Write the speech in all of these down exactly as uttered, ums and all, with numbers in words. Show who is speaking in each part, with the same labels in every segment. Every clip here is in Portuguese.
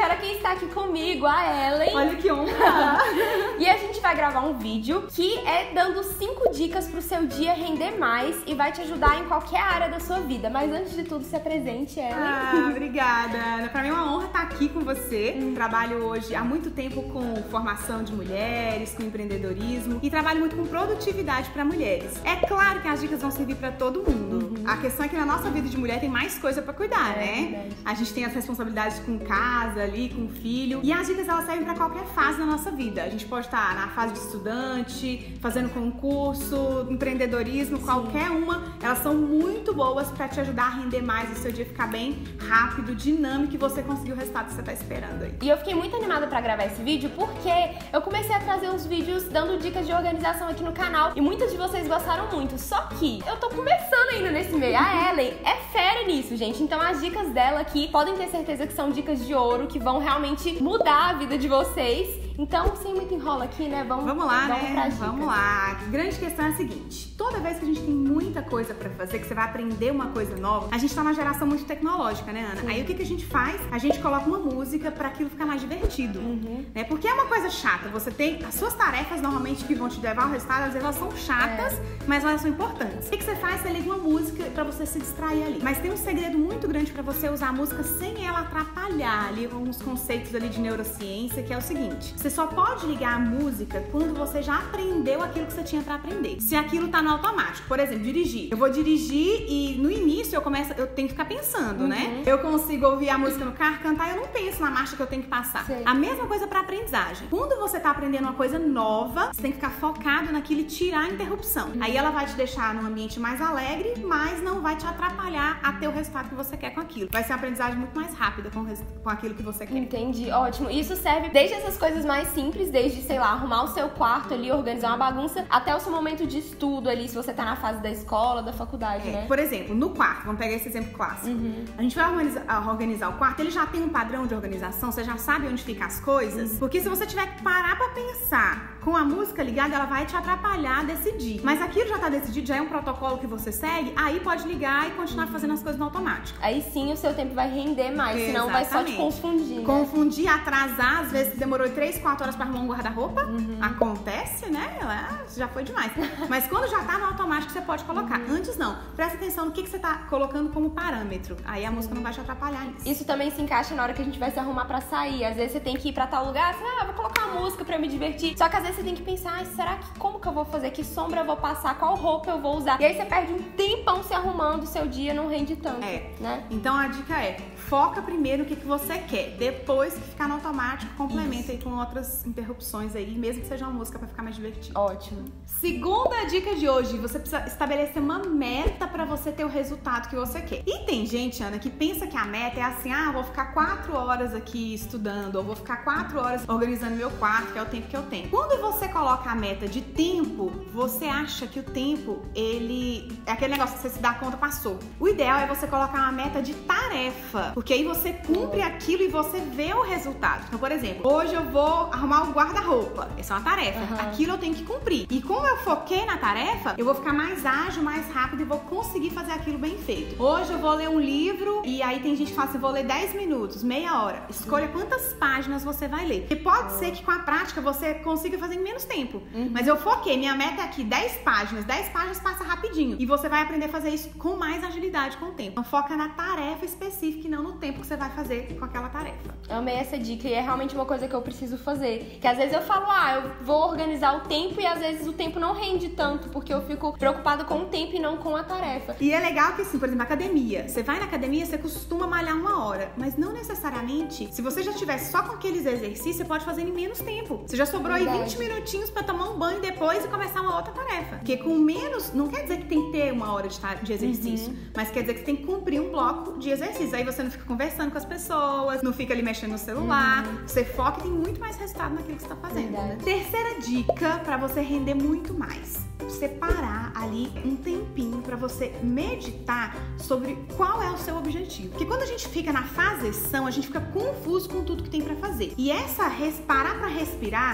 Speaker 1: olha quem está aqui comigo, a Ellen.
Speaker 2: Olha que honra!
Speaker 1: E a gente vai gravar um vídeo que é dando cinco dicas pro seu dia render mais e vai te ajudar em qualquer área da sua vida. Mas antes de tudo, se apresente, Ellen.
Speaker 2: Ah, obrigada, Ana. Pra mim é uma honra estar aqui com você. Hum. Trabalho hoje há muito tempo com formação de mulheres, com empreendedorismo e trabalho muito com produtividade para mulheres. É claro que as dicas vão servir para todo mundo. Uhum. A questão é que na nossa vida de mulher tem mais coisa para cuidar, é, né? Verdade. A gente tem as responsabilidades com casa ali, com filho. E as dicas elas servem para qualquer fase da nossa vida. A gente pode estar na fase de estudante, fazendo concurso, empreendedorismo, Sim. qualquer uma. Elas são muito boas para te ajudar a render mais, o seu dia ficar bem rápido, dinâmico e você conseguir o resultado que você tá esperando aí.
Speaker 1: E eu fiquei muito animada para gravar esse vídeo porque eu comecei a trazer uns vídeos dando dicas de organização aqui no canal e muitas de vocês gostaram muito. Só que eu tô começando ainda nesse meio. A Ellen é fera nisso, gente. Então as dicas dela aqui podem ter certeza que são dicas de ouro que vão realmente mudar a vida de vocês. Então, sem muito enrolo aqui, né? Vamos,
Speaker 2: vamos lá,
Speaker 1: vamos
Speaker 2: né?
Speaker 1: Pras
Speaker 2: vamos lá. A grande questão é a seguinte: toda vez que a gente tem muita coisa pra fazer, que você vai aprender uma coisa nova, a gente tá numa geração muito tecnológica, né, Ana? Sim. Aí o que, que a gente faz? A gente coloca uma música pra aquilo ficar mais divertido. Uhum. Né? Porque é uma coisa chata. Você tem as suas tarefas, normalmente, que vão te levar ao resultado, às vezes elas são chatas, é. mas elas são importantes. O que, que você faz? Você liga uma música pra você se distrair ali. Mas tem um segredo muito grande pra você usar a música sem ela atrapalhar ali uns conceitos ali de neurociência, que é o seguinte: você só pode ligar a música quando você já aprendeu aquilo que você tinha pra aprender. Se aquilo tá no automático, por exemplo, dirigir. Eu vou dirigir e no início eu começo, eu tenho que ficar pensando, uhum. né? Eu consigo ouvir a música no carro, cantar, eu não penso na marcha que eu tenho que passar. Sei. A mesma coisa pra aprendizagem. Quando você tá aprendendo uma coisa nova, você tem que ficar focado naquilo e tirar a interrupção. Uhum. Aí ela vai te deixar num ambiente mais alegre, mas não vai te atrapalhar a ter o resultado que você quer com aquilo. Vai ser uma aprendizagem muito mais rápida com, com aquilo que você quer.
Speaker 1: Entendi, ótimo. Isso serve desde essas coisas mais simples, desde, sei lá, arrumar o seu quarto ali, organizar uma bagunça, até o seu momento de estudo ali, se você tá na fase da escola, da faculdade,
Speaker 2: é.
Speaker 1: né?
Speaker 2: Por exemplo, no quarto, vamos pegar esse exemplo clássico. Uhum. A gente vai organizar, organizar o quarto, ele já tem um padrão de organização, você já sabe onde ficam as coisas, uhum. porque se você tiver que parar pra pensar com a música ligada, ela vai te atrapalhar a decidir. Mas aquilo já tá decidido, já é um protocolo que você segue, aí pode ligar e continuar uhum. fazendo as coisas no automático.
Speaker 1: Aí sim o seu tempo vai render mais, Exatamente. Senão vai só te confundir.
Speaker 2: Confundir, né? Atrasar, às vezes demorou três, quatro horas pra arrumar um guarda-roupa, uhum. acontece, né? Ah, já foi demais. Mas quando já tá no automático, você pode colocar. Uhum. Antes não. Presta atenção no que, que você tá colocando como parâmetro. Aí a música não vai te atrapalhar nisso.
Speaker 1: Isso também se encaixa na hora que a gente vai se arrumar pra sair. Às vezes você tem que ir pra tal lugar, você, ah, vou colocar uma música pra me divertir. Só que às vezes você tem que pensar, ah, será que, como que eu vou fazer? Que sombra eu vou passar? Qual roupa eu vou usar? E aí você perde um tempão se arrumando, seu dia não rende tanto,
Speaker 2: é.
Speaker 1: né?
Speaker 2: Então a dica é, foca primeiro no que, que você quer. Depois que ficar no automático, complementa Isso. aí com outras interrupções aí, mesmo que seja uma música pra ficar mais divertido.
Speaker 1: Ótimo.
Speaker 2: Segunda dica de hoje, você precisa estabelecer uma meta pra você ter o resultado que você quer. E tem gente, Ana, que pensa que a meta é assim, ah, vou ficar quatro horas aqui estudando, ou vou ficar quatro horas organizando meu quarto, que é o tempo que eu tenho. Quando você coloca a meta de tempo, você acha que o tempo, ele... é aquele negócio que você se dá conta, passou. O ideal é você colocar uma meta de tarefa, porque aí você cumpre aquilo e você vê o resultado. Então, por exemplo, hoje eu vou arrumar o guarda-roupa. Essa é uma tarefa. Uhum. Aquilo eu tenho que cumprir. E como eu foquei na tarefa, eu vou ficar mais ágil, mais rápido e vou conseguir fazer aquilo bem feito. Hoje eu vou ler um livro e aí tem gente que fala assim, vou ler dez minutos, meia hora. Escolha quantas páginas você vai ler. Porque pode ser que com a prática você consiga fazer em menos tempo. Uhum. Mas eu foquei, minha meta é aqui, dez páginas. dez páginas passa rapidinho. E você vai aprender a fazer isso com mais agilidade com o tempo. Então foca na tarefa específica e não no tempo que você vai fazer com aquela tarefa.
Speaker 1: Amei essa dica e é realmente uma coisa que eu preciso fazer. Que às vezes eu falo, ah, eu vou organizar o tempo e às vezes o tempo não rende tanto, porque eu fico preocupada com o tempo e não com a tarefa.
Speaker 2: E é legal que assim, por exemplo, academia. Você vai na academia, você costuma malhar uma hora, mas não necessariamente, se você já estivesse só com aqueles exercícios, você pode fazer em menos tempo. Você já sobrou Verdade. aí vinte minutinhos pra tomar um banho depois e começar uma outra tarefa. Porque com menos, não quer dizer que tem que ter uma hora de, de exercício, uhum. mas quer dizer que você tem que cumprir um bloco de exercício. Aí você não fica conversando com as pessoas, não fica ali mexendo no celular, uhum. você foca e tem muito mais resultado naquilo que você tá fazendo. Né? Terceira dica pra você render muito mais. Separar ali um tempinho pra você meditar sobre qual é o seu objetivo. Porque quando a gente fica na faseção, a gente fica confuso com tudo que tem pra fazer. E essa parar pra respirar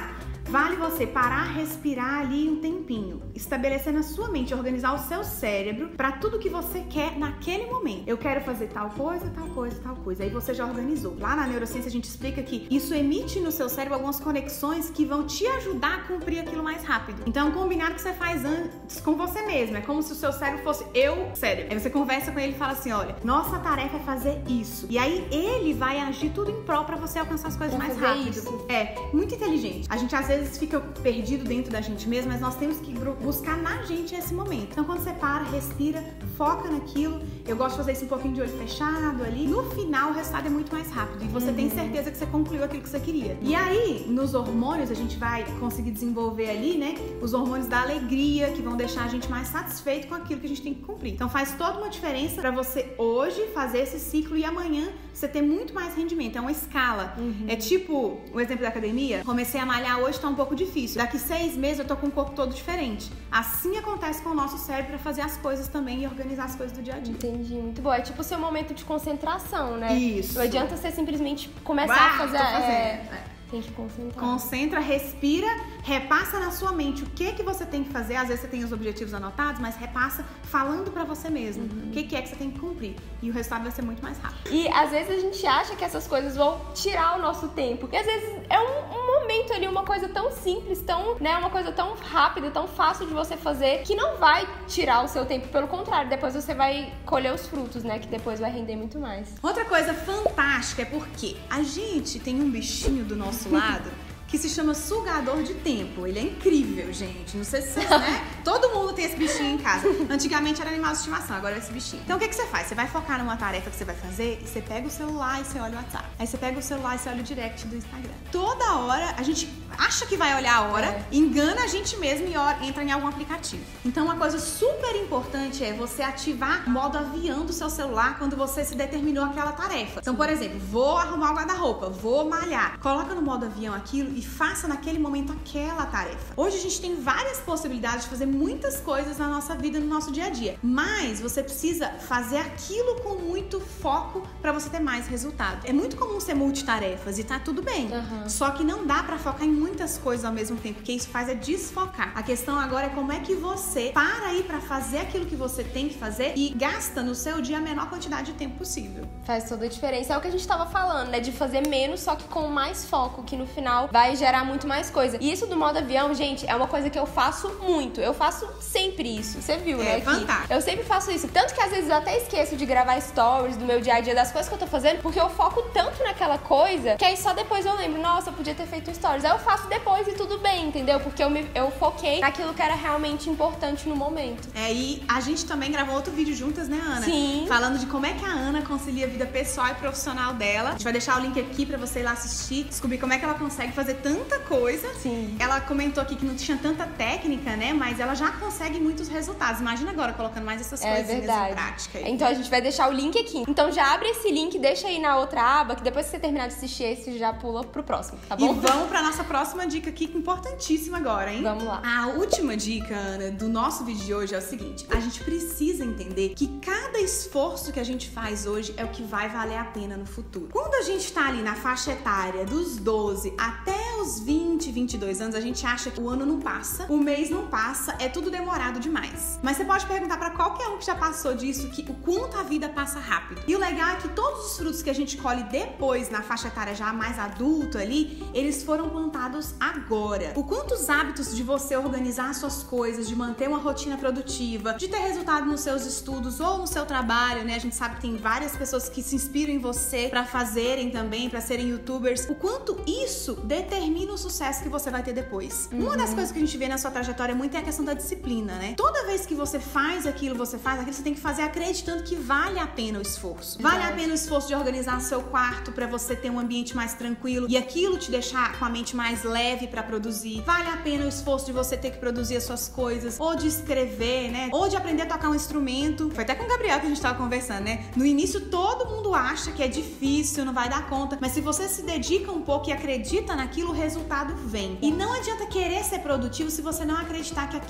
Speaker 2: Vale você parar, respirar ali um tempinho, estabelecer na sua mente, organizar o seu cérebro para tudo que você quer naquele momento. Eu quero fazer tal coisa, tal coisa, tal coisa. Aí você já organizou. Lá na neurociência a gente explica que isso emite no seu cérebro algumas conexões que vão te ajudar a cumprir aquilo mais rápido. Então, combinado que você faz antes com você mesmo. É como se o seu cérebro fosse eu, cérebro. Aí você conversa com ele e fala assim, olha, nossa tarefa é fazer isso. E aí ele vai agir tudo em prol para você alcançar as coisas mais rápido. Isso. É, muito inteligente. A gente às vezes fica perdido dentro da gente mesmo, mas nós temos que buscar na gente esse momento. Então, quando você para, respira, foca naquilo. Eu gosto de fazer isso um pouquinho de olho fechado ali. No final, o resultado é muito mais rápido. E você uhum. tem certeza que você concluiu aquilo que você queria. E aí, nos hormônios, a gente vai conseguir desenvolver ali, né? Os hormônios da alegria, que vão deixar a gente mais satisfeito com aquilo que a gente tem que cumprir. Então, faz toda uma diferença pra você hoje fazer esse ciclo e amanhã você ter muito mais rendimento. É uma escala. Uhum. É tipo, o exemplo da academia. Comecei a malhar hoje, tá um pouco difícil. Daqui seis meses eu tô com o corpo todo diferente. Assim acontece com o nosso cérebro pra fazer as coisas também e organizar as coisas do dia a dia.
Speaker 1: Entendi, muito bom. É tipo o seu momento de concentração, né?
Speaker 2: Isso.
Speaker 1: Não adianta você simplesmente começar
Speaker 2: Uau,
Speaker 1: a fazer...
Speaker 2: tô fazendo.
Speaker 1: É...
Speaker 2: É.
Speaker 1: Tem que concentrar.
Speaker 2: Concentra, respira, repassa na sua mente o que que você tem que fazer. Às vezes você tem os objetivos anotados, mas repassa falando pra você mesmo uhum. o que que é que você tem que cumprir. E o resultado vai ser muito mais rápido.
Speaker 1: E às vezes a gente acha que essas coisas vão tirar o nosso tempo. E às vezes é um, um momento ali, uma coisa tão simples, tão, né, uma coisa tão rápida, tão fácil de você fazer, que não vai tirar o seu tempo. Pelo contrário, depois você vai colher os frutos, né? Que depois vai render muito mais.
Speaker 2: Outra coisa fantástica é porque a gente tem um bichinho do nosso lado que se chama sugador de tempo. Ele é incrível, gente. Não sei se vocês, né? Todo mundo tem esse bichinho em casa. Antigamente era animal de estimação, agora é esse bichinho. Então o que que você faz? Você vai focar numa tarefa que você vai fazer e você pega o celular e você olha o WhatsApp. Aí você pega o celular e você olha o direct do Instagram. Toda hora a gente acha que vai olhar a hora, é. engana a gente mesmo e entra em algum aplicativo. Então uma coisa super importante é você ativar o modo avião do seu celular quando você se determinou aquela tarefa. Então, por exemplo, vou arrumar o guarda-roupa, vou malhar. Coloca no modo avião aquilo e faça naquele momento aquela tarefa. Hoje a gente tem várias possibilidades de fazer muitas coisas na nossa vida, no nosso dia a dia. Mas você precisa fazer aquilo com muito foco para você ter mais resultado. É muito comum ser multitarefas e tá tudo bem. Uhum. Só que não dá para focar em muitas coisas ao mesmo tempo, porque isso faz é desfocar. A questão agora é como é que você para aí para fazer aquilo que você tem que fazer e gasta no seu dia a menor quantidade de tempo possível.
Speaker 1: Faz toda a diferença. É o que a gente tava falando, né? De fazer menos, só que com mais foco, que no final vai gerar muito mais coisa. E isso do modo avião, gente, é uma coisa que eu faço muito. Eu faço sempre isso. Você viu,
Speaker 2: é,
Speaker 1: né?
Speaker 2: Fantástico.
Speaker 1: Eu sempre faço isso. Tanto que às vezes eu até esqueço de gravar stories do meu dia a dia, das coisas que eu tô fazendo, porque eu foco tanto naquela coisa que aí só depois eu lembro, nossa, eu podia ter feito stories. Aí eu faço depois e tudo bem, entendeu? Porque eu, me, eu foquei naquilo que era realmente importante no momento.
Speaker 2: É, e a gente também gravou outro vídeo juntas, né, Ana?
Speaker 1: Sim.
Speaker 2: Falando de como é que a Ana concilia a vida pessoal e profissional dela. A gente vai deixar o link aqui pra você ir lá assistir, descobrir como é que ela consegue fazer tanta coisa.
Speaker 1: Sim.
Speaker 2: Ela comentou aqui que não tinha tanta técnica, né? Mas ela já consegue muitos resultados. Imagina agora colocando mais essas
Speaker 1: é
Speaker 2: coisinhas
Speaker 1: verdade.
Speaker 2: em prática. Aí.
Speaker 1: Então a gente vai deixar o link aqui. Então já abre esse link, deixa aí na outra aba, que depois que você terminar de assistir esse, já pula pro próximo, tá bom?
Speaker 2: E vamos pra nossa próxima dica aqui, importantíssima agora, hein?
Speaker 1: Vamos lá.
Speaker 2: A última dica, Ana, do nosso vídeo de hoje é o seguinte. A gente precisa entender que cada esforço que a gente faz hoje é o que vai valer a pena no futuro. Quando a gente tá ali na faixa etária dos doze até os vinte, vinte e dois anos, a gente acha que o ano não passa, o mês não passa, é tudo demorado demais. Mas você pode perguntar pra qualquer um que já passou disso, que o quanto a vida passa rápido. E o legal é que todos os frutos que a gente colhe depois, na faixa etária já mais adulto ali, eles foram plantados agora. O quanto os hábitos de você organizar suas coisas, de manter uma rotina produtiva, de ter resultado nos seus estudos ou no seu trabalho, né? A gente sabe que tem várias pessoas que se inspiram em você pra fazerem também, pra serem youtubers. O quanto isso determina o sucesso que você vai ter depois. Uhum. Uma das coisas que a gente vê na sua trajetória muito é a questão da disciplina, né? Toda vez que você faz aquilo, você faz aquilo, você tem que fazer acreditando que vale a pena o esforço. Vale Verdade. a pena o esforço de organizar seu quarto pra você ter um ambiente mais tranquilo e aquilo te deixar com a mente mais leve pra produzir. Vale a pena o esforço de você ter que produzir as suas coisas, ou de escrever, né? Ou de aprender a tocar um instrumento. Foi até com o Gabriel que a gente tava conversando, né? No início todo mundo acha que é difícil, não vai dar conta, mas se você se dedica um pouco e acredita naquilo, o resultado vem. E não adianta querer ser produtivo se você não acreditar que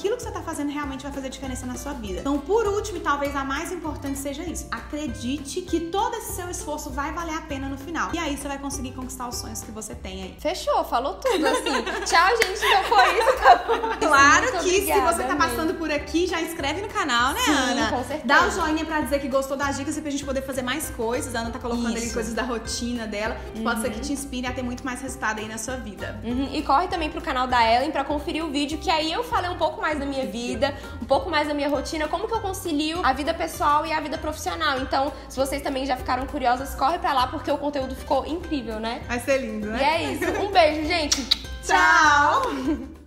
Speaker 2: aquilo que você tá fazendo realmente vai fazer diferença na sua vida. Então, por último, e talvez a mais importante seja isso. Acredite que todo esse seu esforço vai valer a pena no final. E aí você vai conseguir conquistar os sonhos que você tem aí.
Speaker 1: Fechou, falou tudo, assim. Tchau, gente, então foi isso, tá bom?
Speaker 2: Claro
Speaker 1: Muito
Speaker 2: que
Speaker 1: obrigada,
Speaker 2: se você tá passando
Speaker 1: mesmo.
Speaker 2: por aqui, já inscreve no canal, né,
Speaker 1: Sim,
Speaker 2: Ana?
Speaker 1: com certeza.
Speaker 2: Dá o joinha pra dizer que gostou das dicas e pra gente poder fazer mais coisas. A Ana tá colocando
Speaker 1: Isso.
Speaker 2: ali coisas da rotina dela. Que
Speaker 1: Uhum.
Speaker 2: pode ser que te inspire a ter muito mais resultado aí na sua vida.
Speaker 1: Uhum. E corre também pro canal da Ellen pra conferir o vídeo, que aí eu falei um pouco mais da minha vida, um pouco mais da minha rotina, como que eu concilio a vida pessoal e a vida profissional. Então, se vocês também já ficaram curiosas, corre pra lá, porque o conteúdo ficou incrível, né?
Speaker 2: Vai ser lindo, né?
Speaker 1: E é isso. Um beijo, gente.
Speaker 2: Tchau!